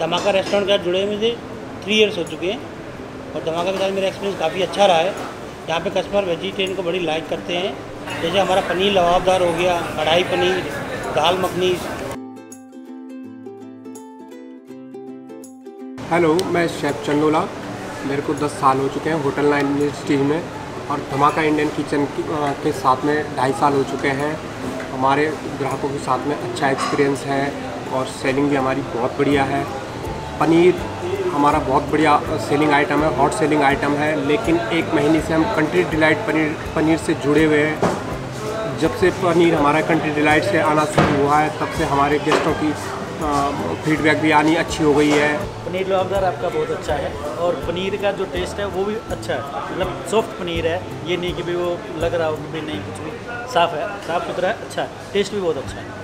धमाका रेस्टोरेंट के साथ जुड़े हुए मुझे 3 ईयर्स हो चुके हैं और धमाका के साथ मेरा एक्सपीरियंस काफ़ी अच्छा रहा है। यहाँ पे कस्टमर वेजिटेरियन को बड़ी लाइक करते हैं, जैसे हमारा पनीर लबाबदार हो गया, कढ़ाई पनीर, दाल मखनी। हेलो, मैं शेफ़ चंदोला। मेरे को 10 साल हो चुके हैं होटल 9 इंडस्ट्रीज में और धमाका इंडियन किचन के साथ में 2.5 साल हो चुके हैं। हमारे ग्राहकों के साथ में अच्छा एक्सपीरियंस है और सेलिंग भी हमारी बहुत बढ़िया है। पनीर हमारा बहुत बढ़िया सेलिंग आइटम है, हॉट सेलिंग आइटम है। लेकिन 1 महीने से हम कंट्री डिलाइट पनीर से जुड़े हुए हैं। जब से पनीर हमारा कंट्री डिलाइट से आना शुरू हुआ है तब से हमारे गेस्टों की फीडबैक भी आनी अच्छी हो गई है। पनीर लबाबदार आपका बहुत अच्छा है और पनीर का जो टेस्ट है वो भी अच्छा है, मतलब सॉफ्ट पनीर है। ये नहीं कि भी वो लग रहा हो कि भी नहीं, कुछ भी साफ़ है, साफ़ सुथरा है, अच्छा है, टेस्ट भी बहुत अच्छा है।